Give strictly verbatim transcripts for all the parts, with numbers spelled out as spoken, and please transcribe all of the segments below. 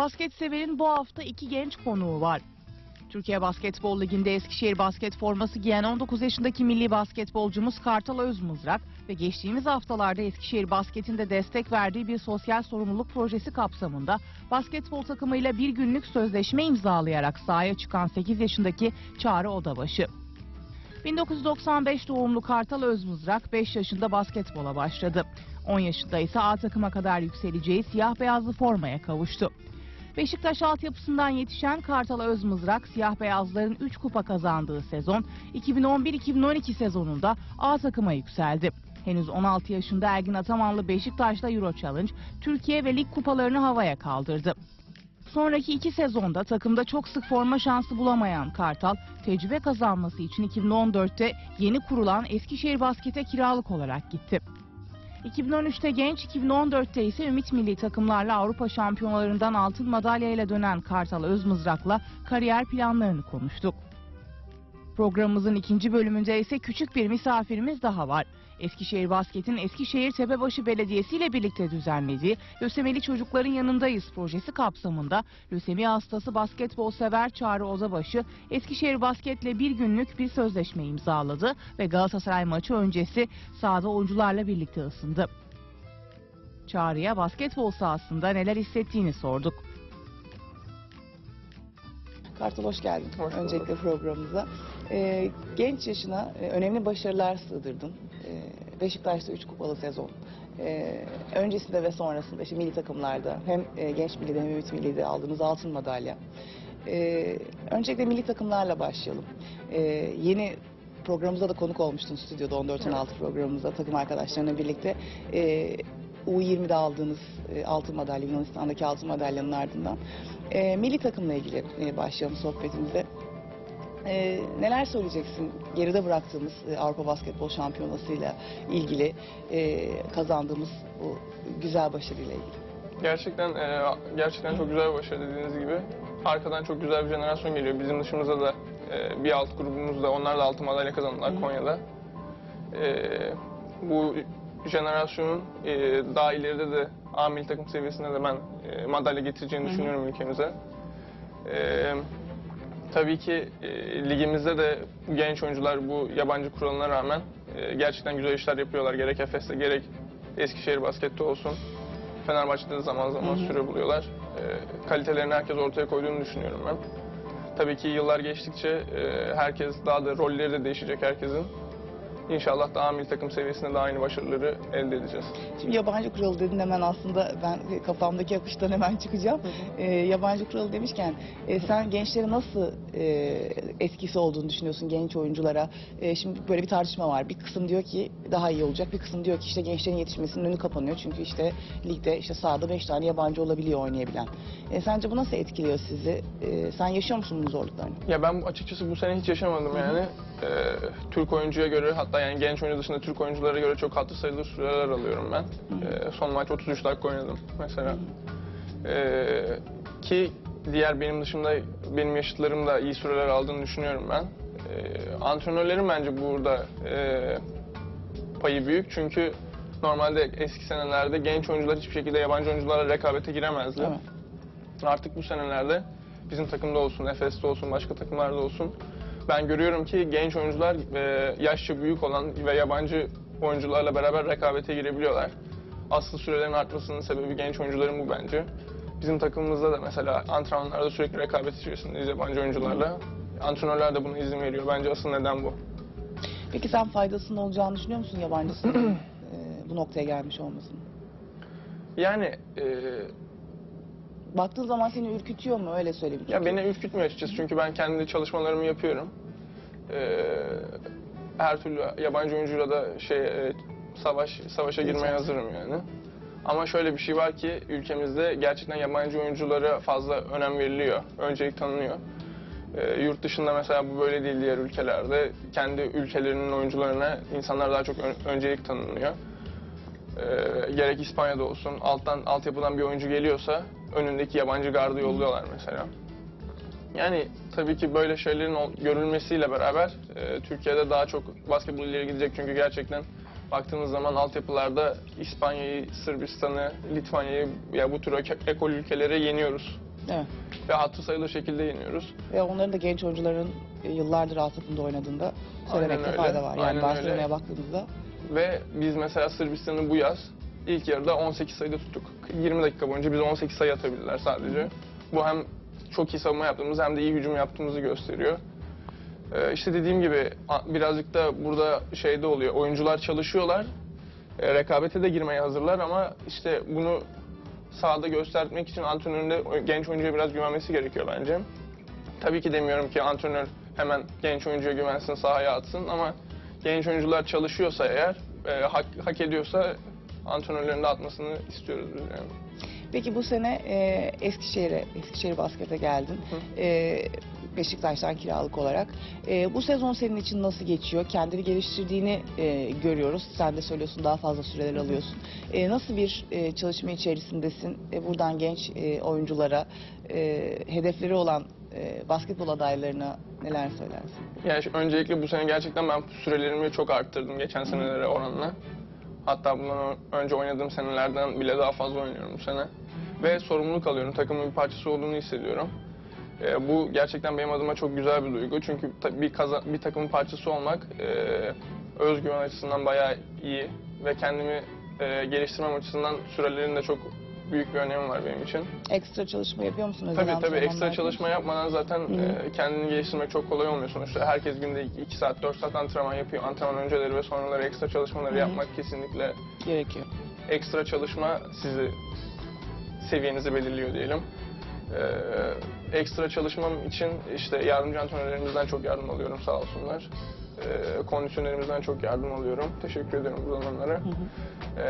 Basketsever'in bu hafta iki genç konuğu var. Türkiye Basketbol Ligi'nde Eskişehir basket forması giyen on dokuz yaşındaki milli basketbolcumuz Kartal Özmızrak ve geçtiğimiz haftalarda Eskişehir Basket'in de destek verdiği bir sosyal sorumluluk projesi kapsamında basketbol takımıyla bir günlük sözleşme imzalayarak sahaya çıkan sekiz yaşındaki Çağrı Odabaşı. bin dokuz yüz doksan beş doğumlu Kartal Özmızrak beş yaşında basketbola başladı. on yaşında ise A takıma kadar yükseleceği siyah beyazlı formaya kavuştu. Beşiktaş altyapısından yetişen Kartal Özmızrak, siyah beyazların üç kupa kazandığı sezon iki bin on bir iki bin on iki sezonunda A takıma yükseldi. Henüz on altı yaşında Ergin Atamanlı Beşiktaş'la Euro Challenge, Türkiye ve lig kupalarını havaya kaldırdı. Sonraki iki sezonda takımda çok sık forma şansı bulamayan Kartal, tecrübe kazanması için iki bin on dörtte yeni kurulan Eskişehir Basket'e kiralık olarak gitti. iki bin on üçte genç, iki bin on dörtte ise Ümit milli takımlarla Avrupa şampiyonalarından altın madalyayla dönen Kartal Özmızrak'la kariyer planlarını konuştuk. Programımızın ikinci bölümünde ise küçük bir misafirimiz daha var. Eskişehir Basket'in Eskişehir Tepebaşı Belediyesi ile birlikte düzenlediği Lösemili Çocukların Yanındayız projesi kapsamında lösemi hastası basketbol sever Çağrı Odabaşı Eskişehir Basket'le bir günlük bir sözleşme imzaladı ve Galatasaray maçı öncesi sahada oyuncularla birlikte ısındı. Çağrı'ya basketbol sahasında neler hissettiğini sorduk. Kartal hoş geldin. Hoş Öncelikle programımıza. Ee, genç yaşına e, önemli başarılar sığdırdın. Ee, Beşiktaş'ta üç kupalı sezon. Ee, öncesinde ve sonrasında işte milli takımlarda hem e, genç millide hem ümit millide aldığımız altın madalya. Ee, öncelikle milli takımlarla başlayalım. Ee, yeni programımıza da konuk olmuştun stüdyoda on dört on altı programımızda takım arkadaşlarına birlikte. Ee, U yirmide aldığınız e, altın madalya, Yunanistan'daki altın madalyanın ardından. E, milli takımla ilgili e, başlayalım sohbetimize. E, neler söyleyeceksin geride bıraktığımız e, Avrupa Basketbol Şampiyonası'yla ilgili e, kazandığımız bu güzel başarıyla ilgili? Gerçekten e, gerçekten çok güzel bir başarı dediğiniz gibi. Arkadan çok güzel bir jenerasyon geliyor. Bizim dışımızda da e, bir alt grubumuzda onlar da altın madalya kazandılar Konya'da. E, bu jenerasyonun e, daha ileride de A milli takım seviyesinde de ben e, madalya getireceğini Hı hı. düşünüyorum ülkemize. E, tabii ki e, ligimizde de bu genç oyuncular bu yabancı kuralına rağmen e, gerçekten güzel işler yapıyorlar. Gerek Efes'te gerek Eskişehir Basket'te olsun. Fenerbahçe'de de zaman zaman Hı hı. süre buluyorlar. E, kalitelerini herkes ortaya koyduğunu düşünüyorum ben. Tabii ki yıllar geçtikçe e, herkes daha da rolleri de değişecek herkesin. İnşallah daha milli takım seviyesinde de aynı başarıları elde edeceğiz. Şimdi yabancı kuralı dedin, hemen aslında ben kafamdaki akıştan hemen çıkacağım. Hı hı. E, yabancı kuralı demişken e, sen gençlere nasıl e, etkisi olduğunu düşünüyorsun genç oyunculara? E, şimdi böyle bir tartışma var. Bir kısım diyor ki daha iyi olacak. Bir kısım diyor ki işte gençlerin yetişmesinin önü kapanıyor. Çünkü işte ligde işte sahada beş tane yabancı olabiliyor oynayabilen. E, sence bu nasıl etkiliyor sizi? E, sen yaşıyor musun bunun zorluklarını? Ya ben açıkçası bu sene hiç yaşamadım yani. Ee, Türk oyuncuya göre, hatta yani genç oyuncu dışında Türk oyunculara göre çok hatırı sayılır süreler alıyorum ben. Ee, son maç otuz üç dakika oynadım mesela. Ee, ki diğer benim dışında benim yaşıtlarım da iyi süreler aldığını düşünüyorum ben. Ee, antrenörlerin bence burada e, payı büyük çünkü normalde eski senelerde genç oyuncular hiçbir şekilde yabancı oyuncularla rekabete giremezdi. Evet. Artık bu senelerde bizim takımda olsun, Efes'te olsun, başka takımlarda olsun ben görüyorum ki genç oyuncular e, yaşça büyük olan ve yabancı oyuncularla beraber rekabete girebiliyorlar. Asıl sürelerin artmasının sebebi genç oyuncuların bu bence. Bizim takımımızda da mesela antrenmanlarda sürekli rekabet içerisindeyiz yabancı oyuncularla. Antrenörler de buna izin veriyor. Bence asıl neden bu. Peki sen faydasının olacağını düşünüyor musun yabancısının e, bu noktaya gelmiş olmasının? Yani e, Baktığın zaman seni ürkütüyor mu, öyle söyleyeyim. ya beni ürkütmüyor açıkçası çünkü ben kendi çalışmalarımı yapıyorum. E, her türlü yabancı oyuncuyla da şey e, savaş savaşa girmeye hazırım yani. Ama şöyle bir şey var ki ülkemizde gerçekten yabancı oyunculara fazla önem veriliyor, öncelik tanınıyor. E, yurt dışında mesela bu böyle değil, diğer ülkelerde kendi ülkelerinin oyuncularına insanlar daha çok ön, öncelik tanınıyor. E, gerek İspanya'da olsun, alttan altyapıdan bir oyuncu geliyorsa önündeki yabancı gardı yolluyorlar mesela. Yani tabii ki böyle şeylerin görülmesiyle beraber e, Türkiye'de daha çok basketbol ileri gidecek çünkü gerçekten baktığınız zaman altyapılarda İspanya'yı, Sırbistan'ı, Litvanya'yı ya bu tür ekol ülkelere yeniyoruz. Evet. Ve hatırı sayılır şekilde yeniyoruz. Ve onların da genç oyuncuların e, yıllardır A takımda oynadığında söylemekte öyle. fayda var. Yani Aynen Barcelona'ya öyle. baktığımızda. Ve biz mesela Sırbistan'ı bu yaz ilk yarıda on sekiz sayıda tuttuk. yirmi dakika boyunca bize on sekiz sayı atabildiler sadece. Bu hem çok iyi savunma yaptığımızı hem de iyi hücum yaptığımızı gösteriyor. Ee, işte dediğim gibi a- birazcık da burada şeyde oluyor. Oyuncular çalışıyorlar. E, rekabete de girmeye hazırlar ama işte bunu sahada göstermek için antrenörün de o genç oyuncuya biraz güvenmesi gerekiyor bence. Tabii ki demiyorum ki antrenör hemen genç oyuncuya güvensin, sahaya atsın ama genç oyuncular çalışıyorsa eğer, e, hak, hak ediyorsa antrenörlerin de atmasını istiyoruz biz yani. Peki bu sene e, Eskişehir'e, Eskişehir Basket'e geldin. E, Beşiktaş'tan kiralık olarak. E, bu sezon senin için nasıl geçiyor? Kendini geliştirdiğini e, görüyoruz. Sen de söylüyorsun, daha fazla süreler alıyorsun. E, nasıl bir e, çalışma içerisindesin? E, buradan genç e, oyunculara, e, hedefleri olan e, basketbol adaylarına neler söylersin? Yani şu- öncelikle bu sene gerçekten ben sürelerimi çok arttırdım geçen senelere oranla. Hatta bundan ö- önce oynadığım senelerden bile daha fazla oynuyorum bu sene. Ve sorumluluk alıyorum, takımın bir parçası olduğunu hissediyorum. Ee, bu gerçekten benim adıma çok güzel bir duygu. Çünkü ta- bir, kaza- bir takımın parçası olmak e, özgüven açısından bayağı iyi. Ve kendimi e, geliştirmem açısından sürelerin de çok büyük bir önemi var benim için. Ekstra çalışma yapıyor musun? özel Tabii tabii antrenmanlar ekstra yapıyor çalışma musun? yapmadan zaten Hı hı. e, kendini geliştirmek çok kolay olmuyor sonuçta. Herkes günde iki saat, dört saat antrenman yapıyor. Antrenman önceleri ve sonraları ekstra çalışmaları Hı hı. yapmak kesinlikle Gerekiyor. ekstra çalışma sizi seviyenizi belirliyor diyelim. Ee, ekstra çalışmam için işte yardımcı antrenörlerimizden çok yardım alıyorum sağ olsunlar. Ee, kondisyonerimizden çok yardım alıyorum. Teşekkür ederim buradan onlara. Hı hı.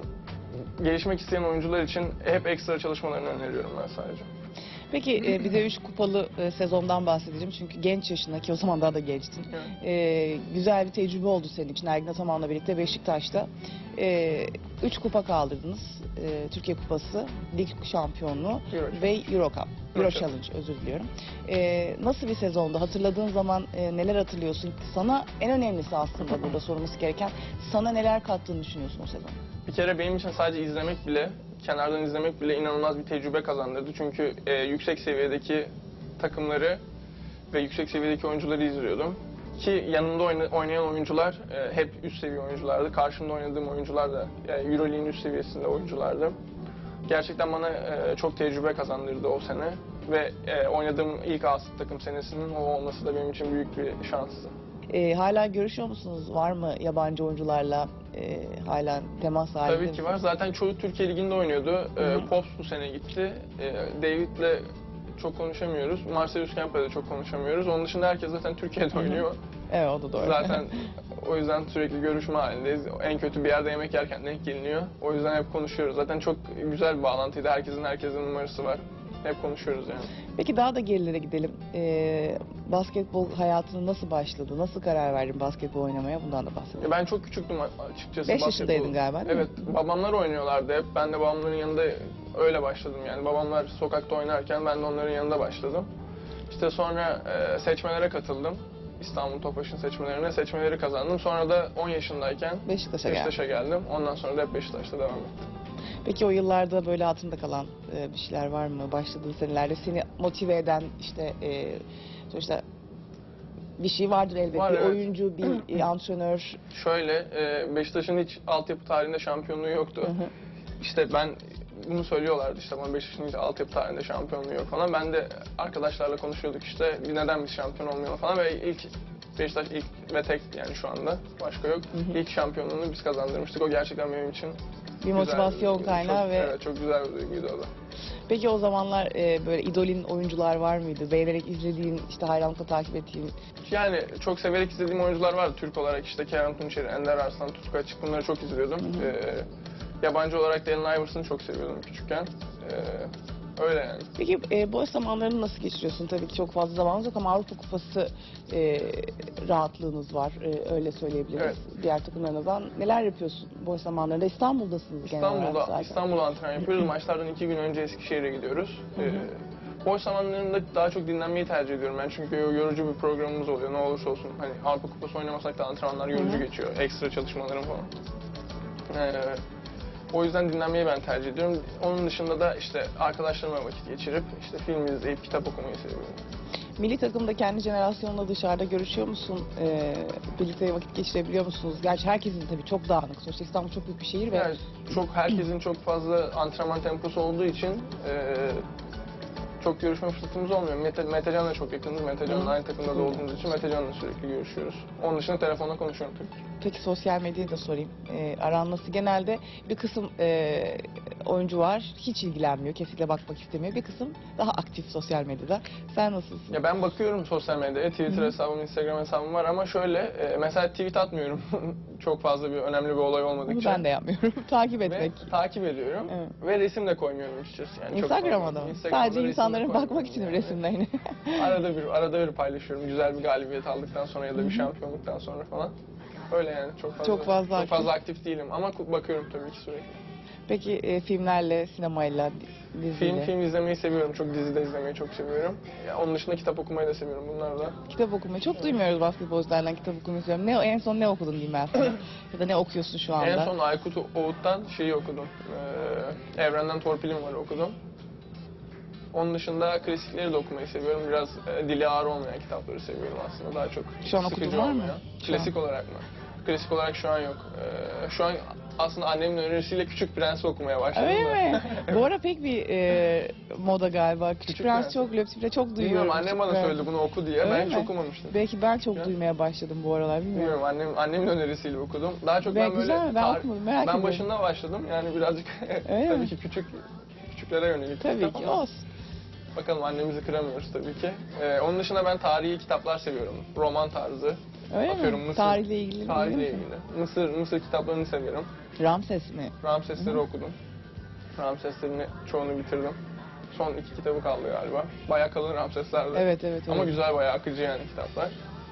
Ee, gelişmek isteyen oyuncular için hep ekstra çalışmalarını öneriyorum ben sadece. Peki e, bir de üç kupalı e, sezondan bahsedeceğim. Çünkü genç yaşındaki, o zaman daha da gençtin. Evet. E, güzel bir tecrübe oldu senin için. Ergin Ataman'la birlikte Beşiktaş'ta. E, üç kupa kaldırdınız. E, Türkiye Kupası, Lig Şampiyonluğu Euro. ve Euro Cup. Euro Euro Challenge, özür diliyorum. E, nasıl bir sezondu? Hatırladığın zaman e, neler hatırlıyorsun? Sana en önemlisi aslında burada sorulması gereken, sana neler kattığını düşünüyorsun o sezon? Bir kere benim için sadece izlemek bile, kenardan izlemek bile inanılmaz bir tecrübe kazandırdı. Çünkü e, yüksek seviyedeki takımları ve yüksek seviyedeki oyuncuları izliyordum. Ki yanımda oyna- oynayan oyuncular e, hep üst seviye oyunculardı. Karşımda oynadığım oyuncular da yani Euroleague'in üst seviyesinde oyunculardı. Gerçekten bana e, çok tecrübe kazandırdı o sene. Ve e, oynadığım ilk A takım senesinin o olması da benim için büyük bir şanstı. E, hala görüşüyor musunuz? Var mı yabancı oyuncularla e, hala temas halinde Tabii ki misiniz? var. Zaten çoğu Türkiye Ligi'nde oynuyordu. Hı hı. Ee, Pops bu sene gitti. Ee, David'le çok konuşamıyoruz. Marcellus Kemper'le de çok konuşamıyoruz. Onun dışında herkes zaten Türkiye'de hı. oynuyor. Evet, o da doğru. Zaten o yüzden sürekli görüşme halindeyiz. En kötü bir yerde yemek yerken denk geliniyor. O yüzden hep konuşuyoruz. Zaten çok güzel bir bağlantıydı. Herkesin herkesin numarası var. Hep konuşuyoruz yani. Peki daha da gerilere gidelim. Ee, basketbol hayatına nasıl başladı? Nasıl karar verdin basketbol oynamaya? Bundan da bahsedelim. Ya ben çok küçüktüm açıkçası. Beş basketbol. yaşındaydın galiba, değil mi? Evet, babamlar oynuyorlardı hep. Ben de babamların yanında öyle başladım yani. Babamlar sokakta oynarken ben de onların yanında başladım. İşte sonra e, seçmelere katıldım. İstanbul Tofaş'ın seçmelerine seçmeleri kazandım. Sonra da on yaşındayken Beşiktaş'a geldin. Beşiktaş'a geldim. Ondan sonra da hep Beşiktaş'ta devam ettim. Peki o yıllarda böyle hatırında kalan e, bir şeyler var mı? Başladığın senelerde seni motive eden işte e, sonuçta bir şey vardır elbette. Var, bir evet. oyuncu, bir e, antrenör. Şöyle, e, Beşiktaş'ın hiç altyapı tarihinde şampiyonluğu yoktu. Hı hı. İşte ben bunu söylüyorlardı işte bana Beşiktaş'ın hiç altyapı tarihinde şampiyonluğu yok falan. Ben de arkadaşlarla konuşuyorduk işte bir neden biz şampiyon olmayalım falan ve ilk Beşiktaş ilk ve tek yani şu anda başka yok. Hı hı. İlk şampiyonluğunu biz kazandırmıştık. O gerçekten benim için Bir güzel, motivasyon kaynağı çok, ve evet, çok güzel bir duyguydu o da. peki o zamanlar e, böyle idolün oyuncular var mıydı? Beğenerek izlediğin, işte hayranlıkla takip ettiğin. Yani çok severek izlediğim oyuncular vardı Türk olarak işte Kerem Tunçeri, Ender Arslan, Tutku Açık bunları çok izliyordum. Hı hı. Ee, yabancı olarak da Allen Iverson'ı çok seviyordum küçükken. Ee, öyle yani. Peki e, boş zamanlarını nasıl geçiriyorsun? Tabii ki çok fazla zamanınız yok ama Avrupa Kupası e, rahatlığınız var. E, öyle söyleyebiliriz. Evet. Diğer takımlarınızdan. Neler yapıyorsun boş zamanlarında? İstanbul'dasınız genel olarak İstanbul'da, zaten. İstanbul'da antrenman yapıyoruz. Maçlardan iki gün önce Eskişehir'e gidiyoruz. Ee, boş zamanlarımda daha çok dinlenmeyi tercih ediyorum ben çünkü yorucu bir programımız oluyor. Ne olursa olsun hani Avrupa Kupası oynamasak da antrenmanlar yorucu Hı hı. geçiyor. Ekstra çalışmalarım falan. Ee, O yüzden dinlenmeyi ben tercih ediyorum. Onun dışında da işte arkadaşlarımla vakit geçirip işte film izleyip kitap okumayı seviyorum. Milli takımda kendi jenerasyonla dışarıda görüşüyor musun? Ee, birlikte vakit geçirebiliyor musunuz? Gerçi herkesin tabii çok dağınık. Sonuçta İstanbul çok büyük bir şehir ve Yani çok herkesin çok fazla antrenman temposu olduğu için e, çok görüşme fırsatımız olmuyor. Mete, Metecan'la çok yakınız. Metecan'la aynı takımda da olduğumuz için Metecan'la sürekli görüşüyoruz. Onun dışında telefonla konuşuyorum tabii ki. peki sosyal medyayı da sorayım. Ee, aran nasıl? Genelde bir kısım e, oyuncu var. Hiç ilgilenmiyor. Kesinlikle bakmak istemiyor. Bir kısım daha aktif sosyal medyada. Sen nasılsın? Ya ben bakıyorum sosyal medyaya. Twitter hesabım, Instagram hesabım var ama şöyle e, mesela tweet atmıyorum. Çok fazla bir önemli bir olay Bunu olmadıkça. ben de yapmıyorum. Takip Ve etmek. takip ediyorum. Evet. Ve resim de koymuyorum açıkçası. Yani çok Instagram'a fazla. da mı? Instagram'da Sadece resim de insanların bakmak koymuyorum için yani. resimlerini. Arada bir, arada bir paylaşıyorum. Güzel bir galibiyet aldıktan sonra ya da bir şampiyonluktan sonra falan. Öyle yani çok fazla. Çok fazla çok aktif. fazla aktif değilim ama ku- bakıyorum tabii ki sürekli. Peki e, filmlerle, sinemayla, diziyle? Film film izlemeyi seviyorum. Çok dizi de izlemeyi çok seviyorum. Ya onun dışında kitap okumayı da seviyorum bunlar da. Kitap okumayı çok duymuyoruz basketbolculardan kitap okumayı seviyorum. Ne, en son ne okudun diyeyim ben sana. Ya da ne okuyorsun şu anda? En son Aykut Oğut'tan şeyi okudum. Ee, Evrenden Torpilim var okudum. Onun dışında klasikleri de okumayı seviyorum. Biraz e, dili ağır olmayan kitapları seviyorum aslında. Daha çok Şu an sıkıcı okudun var mı? olmayan. Şu Klasik olarak mı? Klasik olarak şu an yok. Ee, şu an aslında annemin önerisiyle Küçük Prens'i okumaya başladım Öyle da. mi? Bu ara pek bir e, moda galiba. Küçük, Küçük Prens Prens. çok, Löpsif'le çok duyuyorum. Bilmiyorum annem Küçük bana Prens. söyledi bunu oku diye. Öyle Ben hiç mi? okumamıştım. Belki ben çok Ya. duymaya başladım bu aralar bilmiyorum. Bilmiyorum annem annemin önerisiyle okudum. Daha çok Ve ben böyle güzel mi? Ben tar- okumadım, merak Ben ediyorum. başında başladım. Yani birazcık Öyle tabii mi? ki küçük küçüklere yönelik. Tabii kitap ki ama olsun. Bakalım annemizi kıramıyoruz tabii ki. Ee, onun dışında ben tarihi kitaplar seviyorum. Roman tarzı. Öyle Atıyorum mi? Mısır. Tarihle ilgili Tarihle değil mi? ilgili. Mısır, Mısır kitaplarını seviyorum. Ramses mi? Ramsesleri okudum. Ramseslerin çoğunu bitirdim. Son iki kitabı kaldı galiba. Bayağı kalın Ramseslerdi. Evet evet. Ama evet. güzel, bayağı akıcı yani kitaplar.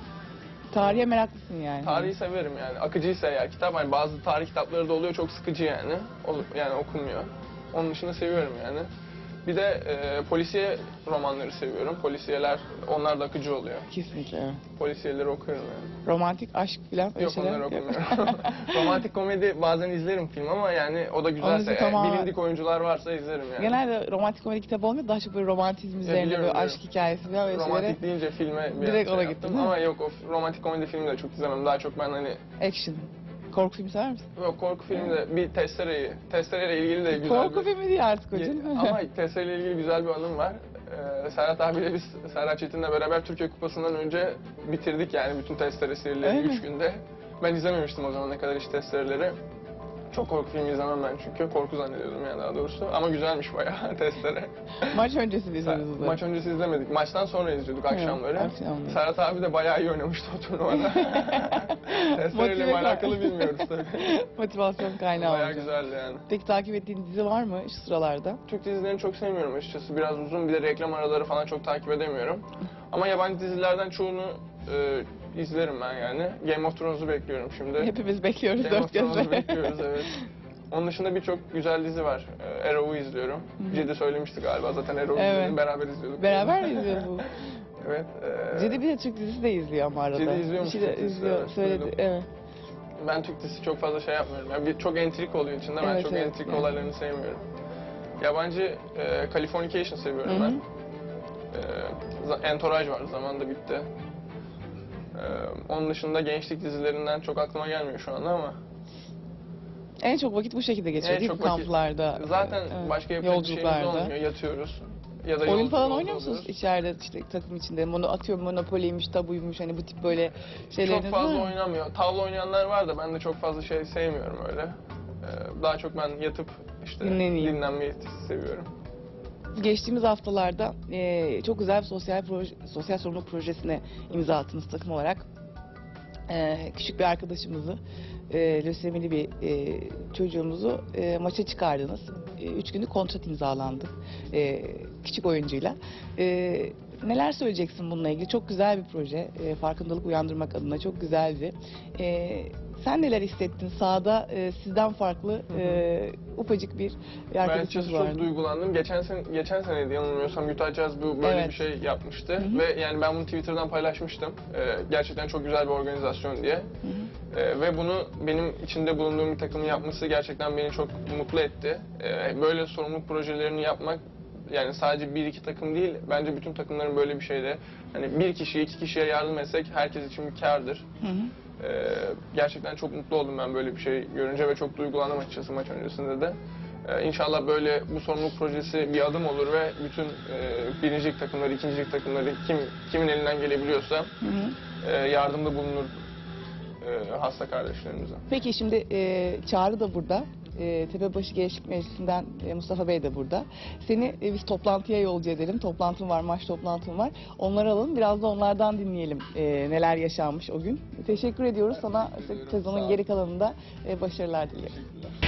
Tarihe meraklısın yani. Tarihi severim yani. Akıcıysa eğer kitap, hani bazı tarih kitapları da oluyor çok sıkıcı yani. O- Yani okunmuyor. Onun dışında seviyorum yani. Bir de e, polisiye romanları seviyorum. Polisiyeler, onlar da akıcı oluyor. Kesinlikle evet. Polisiyeleri okuyorum yani. Romantik aşk falan öyle Yok şeyler onları yok. okumuyorum. Romantik komedi bazen izlerim film ama yani o da güzelse, Onu eğer tamamen- bilindik oyuncular varsa izlerim yani. Genelde romantik komedi kitabı olmuyor. Daha çok böyle romantizm üzerine biliyorum, böyle aşk biliyorum. hikayesi falan öyle şeylere. Romantik deyince filme bir Direkt şey ona yaptım gittin, değil mi? ama yok o romantik komedi filmi de çok izlemem. Daha çok ben hani Action. Korku filmi sever misin? yok korku filmi de bir testereyi, testereyle ilgili de güzel Korku bir... filmi değil artık o canım. Ama testereyle ilgili güzel bir anım var. Ee, Serhat abiyle biz Serhat Çetin'le beraber Türkiye Kupası'ndan önce bitirdik yani bütün testere serileri Öyle üç günde. Ben izlememiştim o zamana kadar hiç testereleri. Çok korku filmi izlemem ben çünkü. Korku zannediyordum yani daha doğrusu. Ama güzelmiş bayağı testere. Maç öncesi de izlediniz o zaman. Maç öncesi izlemedik. Maçtan sonra izliyorduk akşamları. akşamları. Serhat abi de bayağı iyi oynamıştı o turnuvada. Testereyle mi Motive- alakalı bilmiyoruz tabii. Motivasyon kaynağı Bayağı olacak. güzeldi yani. Peki takip ettiğin dizi var mı şu sıralarda? Türk dizilerini çok sevmiyorum açıkçası. Biraz uzun, bir de reklam araları falan çok takip edemiyorum. Ama yabancı dizilerden çoğunu e, izlerim ben yani. Game of Thrones'u bekliyorum şimdi. Hepimiz bekliyoruz Game dört of Thrones'u gözle. bekliyoruz evet. Onun dışında birçok güzel dizi var. E, Arrow'u izliyorum. Ciddi söylemişti galiba zaten Arrow'u Evet. izledim, beraber izliyorduk. Beraber mi izliyorsunuz? Evet. E, Ciddi bir de Türk dizisi de izliyor ama arada. Ciddi izliyor Bir musun şey de Türk dizisi? izliyor, Evet, söyledi. duydum. Evet. Ben Türk dizisi çok fazla şey yapmıyorum. Yani bir, çok entrik oluyor içinde. Ben Evet, çok evet, entrik yani. olaylarını sevmiyorum. Yabancı e, Californication seviyorum Hı hı. ben. E, za- Entourage var, zamanında bitti. E, onun dışında gençlik dizilerinden çok aklıma gelmiyor şu anda ama En çok vakit bu şekilde geçiyor En değil mi? çok vakit- Kamplarda. zaten evet, başka yapacak bir şeyimiz yolculuklarda. olmuyor. Yatıyoruz. Ya da Oyun yolcu- falan yolda oynuyor musunuz oluyoruz. içeride işte takım içinde? Mono, atıyorum Monopoly'ymiş, tabuymuş hani bu tip böyle şeyleriniz Çok fazla var mı? oynamıyor. Tavla oynayanlar var da ben de çok fazla şey sevmiyorum öyle. E, daha çok ben yatıp işte Dinleneyim. dinlenmeyi seviyorum. Geçtiğimiz haftalarda e, çok güzel bir sosyal proje, sosyal sorumluluk projesine imza attınız takım olarak. E, küçük bir arkadaşımızı, e, lösemili bir e, çocuğumuzu e, maça çıkardınız. E, üç günlük kontrat imzalandı e, küçük oyuncuyla. E, neler söyleyeceksin bununla ilgili? Çok güzel bir proje. E, farkındalık uyandırmak adına çok güzeldi. E, Sen neler hissettin sahada? E, sizden farklı e, ufacık bir Ben arkadaşımız açıkçası vardı. çok duygulandım. Geçen sene, geçen seneydi yanılmıyorsam Utah Jazz bu böyle Evet. bir şey yapmıştı. Hı hı. Ve yani ben bunu Twitter'dan paylaşmıştım. Ee, gerçekten çok güzel bir organizasyon diye. Hı hı. Ee, ve bunu benim içinde bulunduğum bir takımın yapması gerçekten beni çok mutlu etti. Ee, böyle sorumluluk projelerini yapmak yani sadece bir iki takım değil, bence bütün takımların böyle bir şeyde hani bir kişiye iki kişiye yardım etsek herkes için bir kârdır. Hı hı. Ee, gerçekten çok mutlu oldum ben böyle bir şey görünce ve çok duygulandım açıkçası maç öncesinde de. Ee, İnşallah böyle bu sorumluluk projesi bir adım olur ve bütün e, birincilik takımları, ikincilik takımları kim kimin elinden gelebiliyorsa Hı hı. e, yardımda bulunur e, hasta kardeşlerimize. Peki şimdi e, Çağrı da burada. E, Tepebaşı Gençlik Meclisi'nden e, Mustafa Bey de burada. Seni e, biz toplantıya yolcu edelim. Toplantın var, maç toplantın var. Onları alalım. Biraz da onlardan dinleyelim e, neler yaşanmış o gün. Teşekkür ediyoruz. Sana ediyorum. sezonun Sağ ol. geri kalanında e, başarılar dilerim.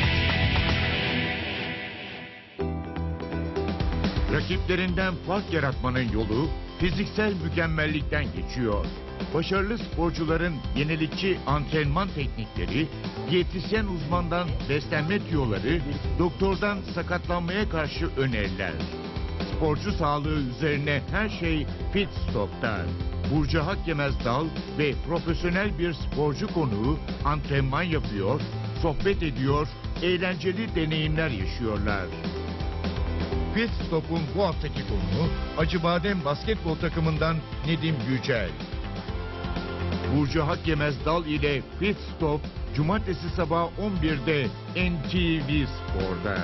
Rakiplerinden fark yaratmanın yolu fiziksel mükemmellikten geçiyor. Başarılı sporcuların yenilikçi antrenman teknikleri, diyetisyen uzmandan beslenme tüyoları, doktordan sakatlanmaya karşı öneriler. Sporcu sağlığı üzerine her şey Pit Stop'ta. Burcu Hakyemez Dal ve profesyonel bir sporcu konuğu antrenman yapıyor, sohbet ediyor, eğlenceli deneyimler yaşıyorlar. Pit Stop'un bu haftaki konuğu Acıbadem basketbol takımından Nedim Yücel. Burcu Hakyemez Dal ile Pit Stop Cumartesi sabah on birde N T V Spor'da.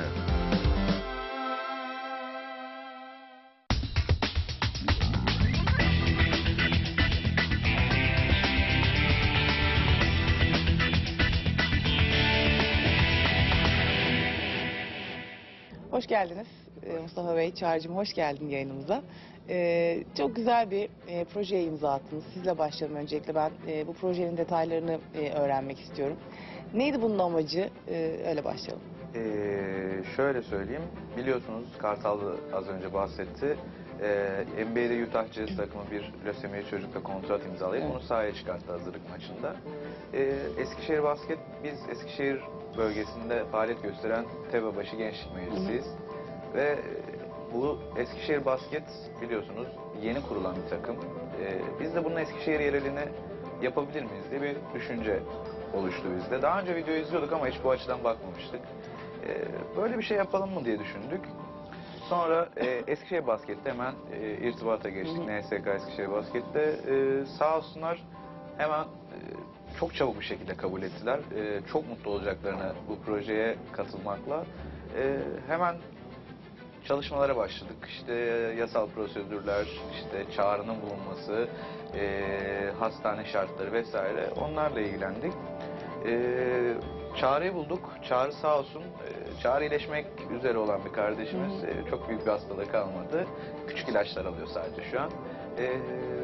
Hoş geldiniz e, Mustafa Bey, Çağrı'cığım hoş geldin yayınımıza. E, çok güzel bir e, projeye imza attınız. Sizle başlayalım öncelikle. Ben e, bu projenin detaylarını e, öğrenmek istiyorum. Neydi bunun amacı? E, öyle başlayalım. Ee, şöyle söyleyeyim, biliyorsunuz Kartal da az önce bahsetti. Ee, N B A'de Utah Jazz takımı bir lösemili çocukla kontrat imzalayıp Evet. onu sahaya çıkarttı hazırlık maçında. Ee, Eskişehir Basket, biz Eskişehir bölgesinde faaliyet gösteren Tepebaşı Gençlik Meclisi'yiz. Ve bu Eskişehir Basket biliyorsunuz yeni kurulan bir takım. Ee, biz de bunun Eskişehir yerelini yapabilir miyiz diye bir düşünce oluştu bizde. Daha önce video izliyorduk ama hiç bu açıdan bakmamıştık. Ee, böyle bir şey yapalım mı diye düşündük. Sonra e, Eskişehir Basket'te hemen e, irtibata geçtik. N S K Eskişehir Basket'te. E, sağ olsunlar hemen e, çok çabuk bir şekilde kabul ettiler. E, çok mutlu olacaklarını bu projeye katılmakla. E, hemen çalışmalara başladık. İşte yasal prosedürler, işte çağrının bulunması, e, hastane şartları vesaire onlarla ilgilendik. E, Çağrı'yı bulduk. Çağrı sağ olsun. E, Çağrı iyileşmek üzere olan bir kardeşimiz. E, çok büyük bir hastalığı kalmadı. Küçük ilaçlar alıyor sadece şu an. E,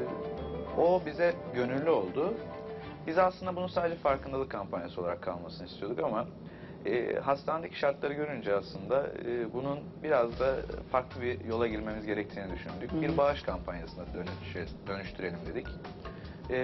o bize gönüllü oldu. Biz aslında bunu sadece farkındalık kampanyası olarak kalmasını istiyorduk ama e, hastanedeki şartları görünce aslında e, bunun biraz da farklı bir yola girmemiz gerektiğini düşündük. Hı hı. Bir bağış kampanyasına dönüş, dönüştürelim dedik. E,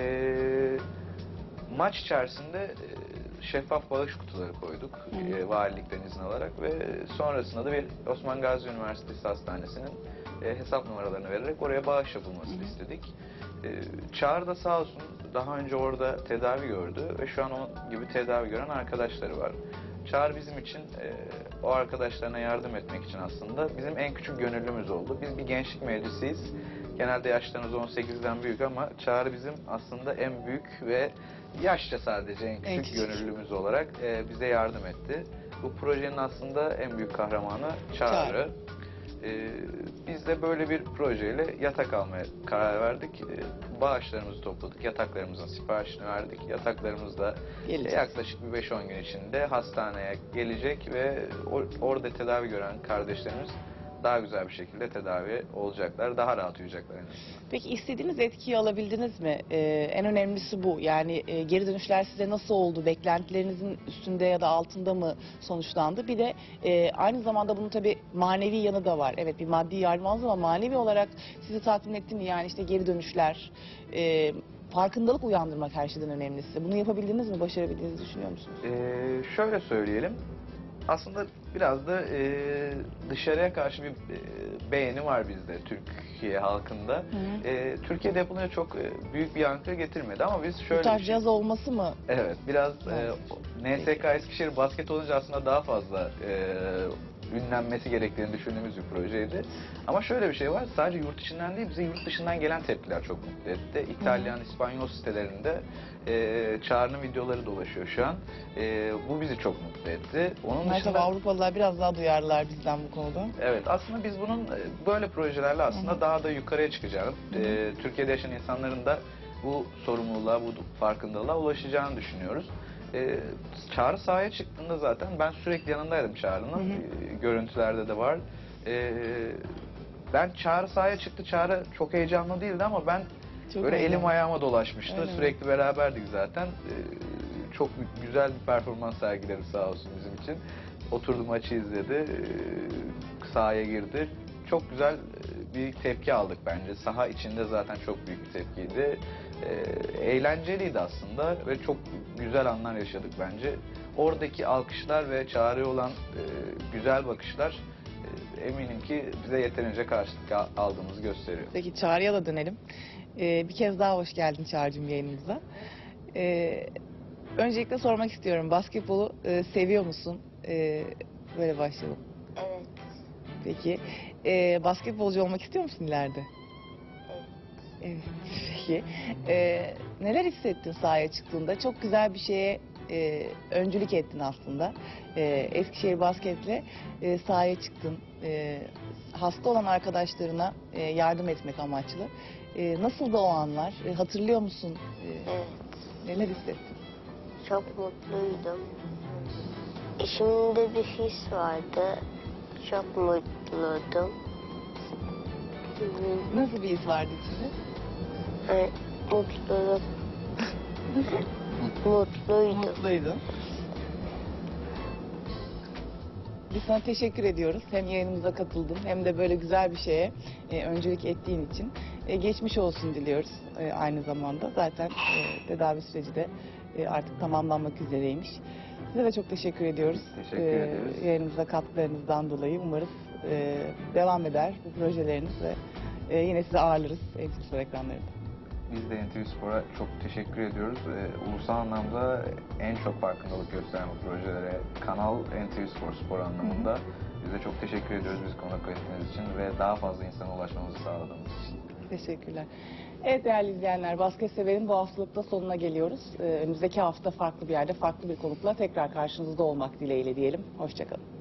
maç içerisinde e, şeffaf bağış kutuları koyduk Hı hı. e, valilikten izin alarak ve sonrasında da bir Osman Gazi Üniversitesi Hastanesi'nin e, hesap numaralarını vererek oraya bağış yapılmasını Hı hı. istedik. E, Çağrı da sağ olsun daha önce orada tedavi gördü ve şu an onun gibi tedavi gören arkadaşları var. Çağrı bizim için e, o arkadaşlarına yardım etmek için aslında bizim en küçük gönüllümüz oldu. Biz bir gençlik meclisiyiz. Genelde yaşlarımız on sekizden büyük ama Çağrı bizim aslında en büyük ve yaşça sadece en küçük, En küçük. gönüllümüz olarak e, bize yardım etti. Bu projenin aslında en büyük kahramanı Çağrı. Çağrı. E, biz de böyle bir projeyle yatak almaya karar verdik. E, bağışlarımızı topladık, yataklarımızın siparişini verdik. Yataklarımız da Gelecek. yaklaşık bir beş on gün içinde hastaneye gelecek ve or- orada tedavi gören kardeşlerimiz daha güzel bir şekilde tedavi olacaklar, daha rahat uyuyacaklar en azından. Peki istediğiniz etkiyi alabildiniz mi? Ee, en önemlisi bu. Yani e, geri dönüşler size nasıl oldu? Beklentilerinizin üstünde ya da altında mı sonuçlandı? Bir de e, aynı zamanda bunun tabii manevi yanı da var. Evet, bir maddi yardım aldınız ama manevi olarak sizi tatmin etti mi? Yani işte geri dönüşler, e, farkındalık uyandırmak her şeyden önemlisi. Bunu yapabildiniz mi, başarabildiğinizi düşünüyor musunuz? Ee, şöyle söyleyelim. Aslında biraz da e, dışarıya karşı bir e, beğeni var bizde, Türkiye halkında. Hı. E, Türkiye'de yapılınca çok e, büyük bir yankı getirmedi ama biz şöyle Bu tarz bir şey- caz olması mı? Evet, biraz Evet. e, N S K Eskişehir basket olunca aslında daha fazla e, ünlenmesi gerektiğini düşündüğümüz bir projeydi. Ama şöyle bir şey var, sadece yurt içinden değil, bize yurt dışından gelen tepkiler çok mutlu etti. İtalyan, İspanyol sitelerinde e, Çağrı'nın videoları dolaşıyor şu an. E, bu bizi çok mutlu etti. Onun Onlar tabii dışında... Avrupalılar biraz daha duyarlılar bizden bu konuda. Evet, aslında biz bunun e, böyle projelerle aslında Hı hı. daha da yukarıya çıkacağını, Hı hı. e, Türkiye'de yaşayan insanların da bu sorumluluğa, bu farkındalığa ulaşacağını düşünüyoruz. E, Çağrı sahaya çıktığında zaten ben sürekli yanındaydım Çağrı'nın. Hı hı. E, görüntülerde de var. E, ben Çağrı sahaya çıktı. Çağrı çok heyecanlı değildi ama ben Çok böyle heyecanlı. elim ayağıma dolaşmıştı. Öyle mi? Sürekli beraberdik zaten. E, çok güzel bir performans sergiledi sağ olsun bizim için. Oturdu, maçı izledi. E, sahaya girdi. Çok güzel e, bir tepki aldık bence. Saha içinde zaten çok büyük bir tepkiydi. E, eğlenceliydi aslında ve çok güzel anlar yaşadık bence. Oradaki alkışlar ve Çağrı'ya olan e, güzel bakışlar e, eminim ki bize yeterince karşılık a- aldığımızı gösteriyor. Peki Çağrı'ya da dönelim. Ee, bir kez daha hoş geldin Çağrı'cığım yayınımıza. Ee, öncelikle sormak istiyorum. Basketbolu e, seviyor musun? Ee, böyle başlayalım. Evet. Peki. Ee, basketbolcu olmak istiyor musun ileride? Evet. Evet. Peki. Ee, neler hissettin sahaya çıktığında? Çok güzel bir şeye e, öncülük ettin aslında. Ee, Eskişehir Basket'le e, sahaya çıktın. Ee, hasta olan arkadaşlarına e, yardım etmek amaçlı. E, nasıl da o anlar? E, hatırlıyor musun? E, Evet. neler hissettin? Çok mutluydum. İçimde bir his vardı. Çok mutluydum. Hı, Nasıl bir his vardı içinde? e, Mutluluk. Mutluydum. Mutluydun. Biz sana teşekkür ediyoruz. Hem yayınımıza katıldın hem de böyle güzel bir şeye e, öncülük ettiğin için. E, geçmiş olsun diliyoruz e, aynı zamanda. Zaten e, tedavi süreci de e, artık tamamlanmak üzereymiş. Size de çok teşekkür ediyoruz. Teşekkür E, ederiz. Yayınımıza katkılarınızdan dolayı umarız e, devam eder bu projeleriniz ve e, yine sizi ağırlarız N T V Spor ekranlarında. Biz de N T V Spor'a çok teşekkür ediyoruz. Ee, ulusal anlamda en çok farkındalık gösteren bu projelere kanal N T V Spor spor anlamında. Biz de çok teşekkür ediyoruz biz konuk ettiğiniz için ve daha fazla insana ulaşmamızı sağladığınız için. Teşekkürler. Evet değerli izleyenler, Basket Sever'in bu haftalıkta sonuna geliyoruz. Ee, önümüzdeki hafta farklı bir yerde, farklı bir konukla tekrar karşınızda olmak dileğiyle diyelim. Hoşçakalın.